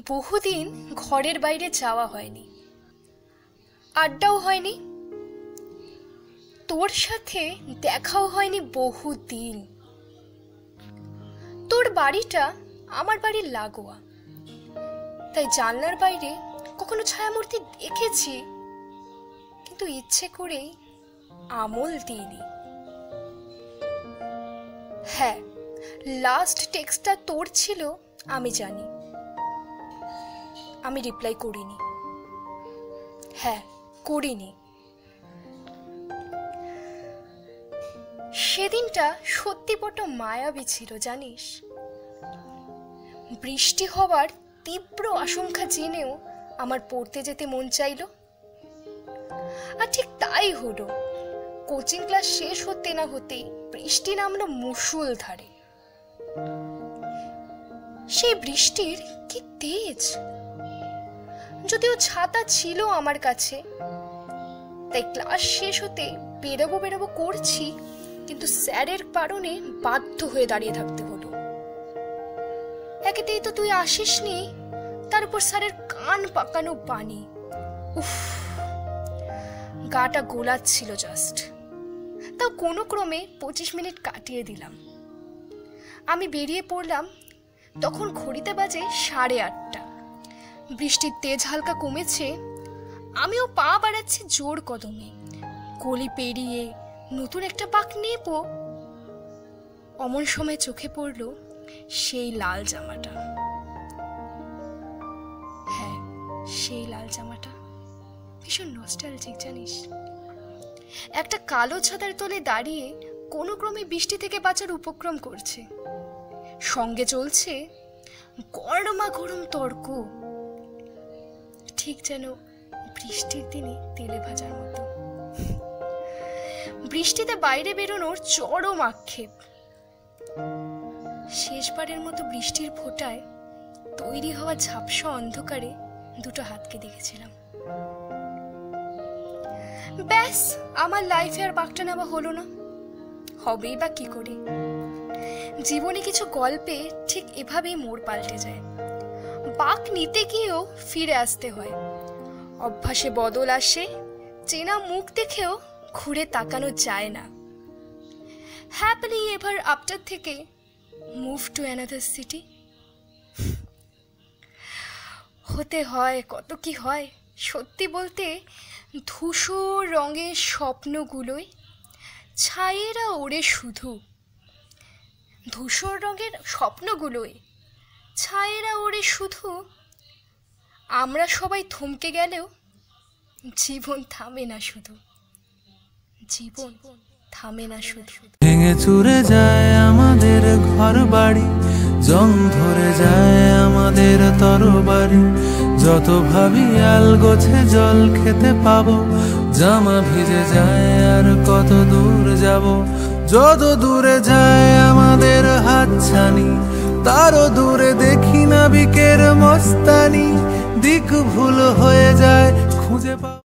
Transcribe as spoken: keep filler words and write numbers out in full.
বহুদিন ঘরের বাইরে যাওয়া হয়নি, আড্ডাও হয়নি, তোর সাথে দেখাও হয়নি বহুদিন। তোর বাড়িটা আমার বাড়ির লাগোয়া, তাই জানলার বাইরে কখনো ছায়ামূর্তি দেখেছি, কিন্তু ইচ্ছে করেই আমল দিইনি। হ্যাঁ, লাস্ট টেক্সটটা তোর ছিল আমি জানি, আমি রিপ্লাই করিনি। হ্যাঁ, করিনি। সেদিনটা সত্যি বড় মায়াবী ছিল জানিস। বৃষ্টি হবার তীব্র আশঙ্কা জেনেও আমার পড়তে যেতে মন চাইল, আর ঠিক তাই হলো। কোচিং ক্লাস শেষ হতে না হতেই বৃষ্টি নামলো মুষলধারে। সেই বৃষ্টির কি তেজ! যদিও ছাতা ছিল আমার কাছে, তাই ক্লাস শেষ হতে বেরোবো বেরোবো করছি, কিন্তু স্যারের কারণে বাধ্য হয়ে দাঁড়িয়ে থাকতে হলো। একেতেই তো তুই আসিসনি, তার উপর স্যারের কান পাকানো পানি। উফ, গাটা গোলাচ্ছিল জাস্ট। তাও কোনো ক্রমে পঁচিশ মিনিট কাটিয়ে দিলাম। আমি বেরিয়ে পড়লাম, তখন ঘড়িতে বাজে সাড়ে আটটা। বৃষ্টির তেজ হালকা কমেছে, আমিও পা বাড়াচ্ছি জোর কদমে। গলি পেরিয়ে নতুন একটা পাক নেব, অমন সময় চোখে পড়ল সেই লাল জামাটা। হ্যাঁ, সেই লাল জামাটা ভীষণ নস্টালজিক জানিস। একটা কালো ছাতার তলে দাঁড়িয়ে কোনো ক্রমে বৃষ্টি থেকে বাঁচার উপক্রম করছে। সঙ্গে চলছে গরমা গরম তর্ক, ঠিক যেন বৃষ্টির দিনে তেলে ভাজার মতো। বৃষ্টিতে বাইরে বেরোনোর চরম আক্ষেপ। শেষবারের মতো বৃষ্টির ফোঁটায় তৈরি হওয়া ঝাপসা অন্ধকারে দুটো হাতকে দেখেছিলাম। ব্যাস, আমার লাইফে আর বাঁকটা নেওয়া হলো না। হবেই বা কি করে? জীবনে কিছু গল্পে ঠিক এভাবেই মোড় পাল্টে যায়। বাঁক নিতে গিয়েও ফিরে আসতে হয়। অভ্যাসে বদল আসে, চেনা মুখ দেখেও ঘুরে তাকানো যায় না। হ্যাপিলি এভার আফটার থেকে মুভ টু অ্যানাদার সিটি। হতে হয় কত কি হয়। সত্যি বলতে ধূসর রঙের স্বপ্নগুলোই ছায়েরা ওড়ে শুধু। ধূসর রঙের স্বপ্নগুলোই ছায়েরা ওড়ে শুধু। আমরা সবাই থমকে গেলেও জীবন থামে না শুধু। জীবন থামে না শুধু। ভেঙে চুরে যায় আমাদের ঘর বাড়ি, জং ধরে যায় আমাদের তরবারি। যত ভাবি আল গোছে জল খেতে পাবো, জামা ভিজে যায় আর কত দূর যাব। যত দূরে যায় আমাদের হাতছানি, তারও দূরে দেখি না বিকের মস্তানি। দিক ভুল হয়ে যায় খুঁজে পাবো।